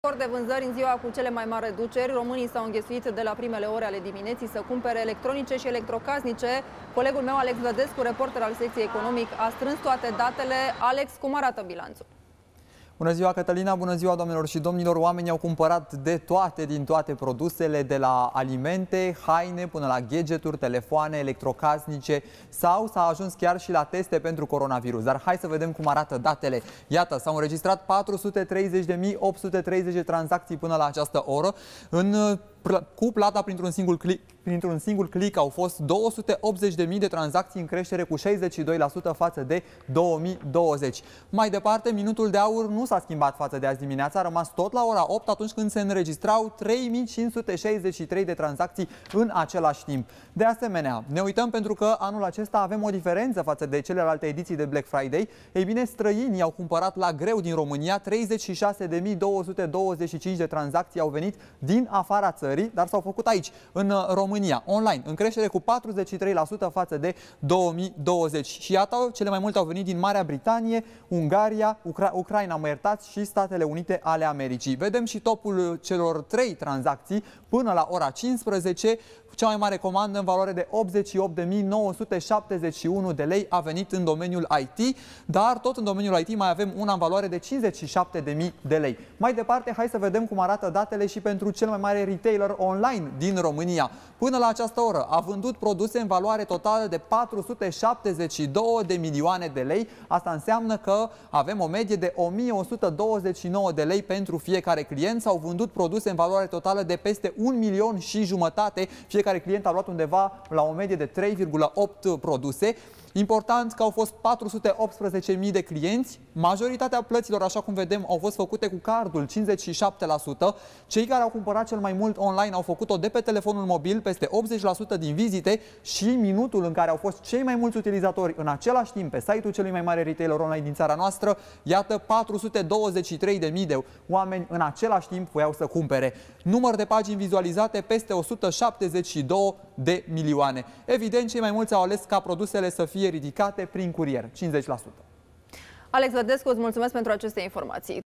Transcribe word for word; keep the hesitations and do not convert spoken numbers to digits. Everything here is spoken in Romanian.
De vânzări în ziua cu cele mai mari reduceri, românii s-au înghesuit de la primele ore ale dimineții să cumpere electronice și electrocasnice. Colegul meu, Alex Vădescu, reporter al secției Economic, a strâns toate datele. Alex, cum arată bilanțul? Bună ziua, Cătălina! Bună ziua, doamnelor și domnilor! Oamenii au cumpărat de toate din toate produsele, de la alimente, haine, până la gadgeturi, telefoane, electrocasnice sau s-a ajuns chiar și la teste pentru coronavirus. Dar hai să vedem cum arată datele. Iată, s-au înregistrat patru sute treizeci de mii opt sute treizeci de tranzacții până la această oră. În Cu plata printr-un singur click, printr-un singur click au fost două sute optzeci de mii de tranzacții, în creștere cu șaizeci și doi la sută față de două mii douăzeci. Mai departe, minutul de aur nu s-a schimbat față de azi dimineața, a rămas tot la ora opt, atunci când se înregistrau trei mii cinci sute șaizeci și trei de tranzacții în același timp. De asemenea, ne uităm pentru că anul acesta avem o diferență față de celelalte ediții de Black Friday. Ei bine, străinii au cumpărat la greu din România, treizeci și șase de mii două sute douăzeci și cinci de tranzacții au venit din afara țării, dar s-au făcut aici, în România, online, în creștere cu patruzeci și trei la sută față de două mii douăzeci. Și iată, cele mai multe au venit din Marea Britanie, Ungaria, Ucra Ucraina, mă iertați, și Statele Unite ale Americii. Vedem și topul celor trei tranzacții până la ora cincisprezece. Cea mai mare comandă, în valoare de optzeci și opt de mii nouă sute șaptezeci și unu de lei, a venit în domeniul I T, dar tot în domeniul I T mai avem una în valoare de cincizeci și șapte de mii de lei. Mai departe, hai să vedem cum arată datele și pentru cel mai mare retailer online din România. Până la această oră a vândut produse în valoare totală de patru sute șaptezeci și două de milioane de lei. Asta înseamnă că avem o medie de o mie o sută douăzeci și nouă de lei pentru fiecare client. S-au vândut produse în valoare totală de peste un milion și jumătate. Fiecare client a luat undeva la o medie de trei virgulă opt produse. Important că au fost patru sute optsprezece mii de clienți. Majoritatea plăților, așa cum vedem, au fost făcute cu cardul, cincizeci și șapte la sută. Cei care au cumpărat cel mai mult online au făcut-o de pe telefonul mobil, peste optzeci la sută din vizite, și minutul în care au fost cei mai mulți utilizatori în același timp pe site-ul celui mai mare retailer online din țara noastră, iată, patru sute douăzeci și trei de mii de oameni în același timp voiau să cumpere. Număr de pagini vizualizate, peste o sută șaptezeci și două de milioane. Evident, cei mai mulți au ales ca produsele să fie ridicate prin curier, cincizeci la sută. Alex Vădescu, îți mulțumesc pentru aceste informații.